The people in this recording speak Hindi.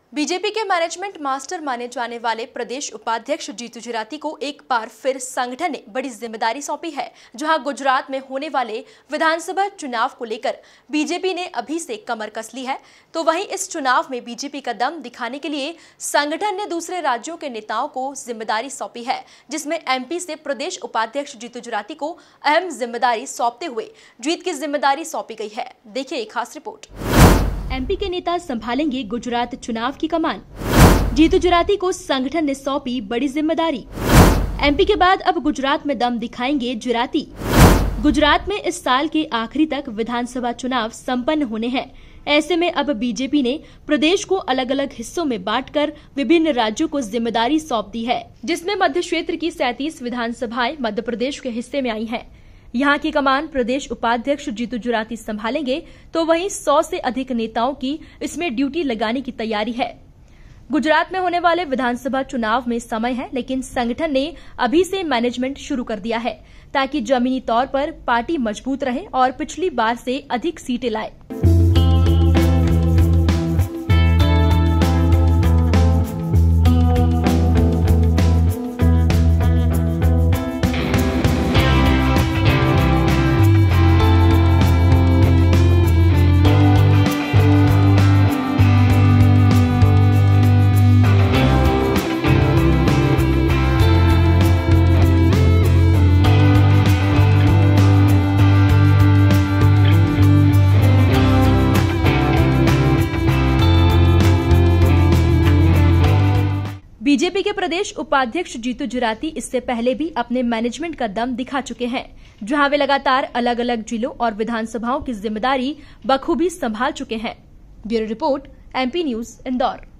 बीजेपी के मैनेजमेंट मास्टर माने जाने वाले प्रदेश उपाध्यक्ष जीतू जराती को एक बार फिर संगठन ने बड़ी जिम्मेदारी सौंपी है। जहां गुजरात में होने वाले विधानसभा चुनाव को लेकर बीजेपी ने अभी से कमर कस ली है, तो वहीं इस चुनाव में बीजेपी का दम दिखाने के लिए संगठन ने दूसरे राज्यों के नेताओं को जिम्मेदारी सौंपी है, जिसमें एमपी से प्रदेश उपाध्यक्ष जीतू जराती को अहम जिम्मेदारी सौंपते हुए जीत की जिम्मेदारी सौंपी गई है। देखिए एक खास रिपोर्ट। एमपी के नेता संभालेंगे गुजरात चुनाव की कमान। जीतू जराती को संगठन ने सौंपी बड़ी जिम्मेदारी। एमपी के बाद अब गुजरात में दम दिखाएंगे जराती। गुजरात में इस साल के आखिरी तक विधानसभा चुनाव संपन्न होने हैं। ऐसे में अब बीजेपी ने प्रदेश को अलग अलग हिस्सों में बांटकर विभिन्न राज्यों को जिम्मेदारी सौंप दी है, जिसमें मध्य क्षेत्र की 37 विधानसभाएं मध्य प्रदेश के हिस्से में आई हैं। यहाँ की कमान प्रदेश उपाध्यक्ष जीतू जराती संभालेंगे, तो वहीं 100 से अधिक नेताओं की इसमें ड्यूटी लगाने की तैयारी है। गुजरात में होने वाले विधानसभा चुनाव में समय है, लेकिन संगठन ने अभी से मैनेजमेंट शुरू कर दिया है ताकि जमीनी तौर पर पार्टी मजबूत रहे और पिछली बार से अधिक सीटें लाए। बीजेपी के प्रदेश उपाध्यक्ष जीतू जराती इससे पहले भी अपने मैनेजमेंट का दम दिखा चुके हैं, जहां वे लगातार अलग अलग जिलों और विधानसभाओं की जिम्मेदारी बखूबी संभाल चुके हैं। Bureau report, MP news, Indore.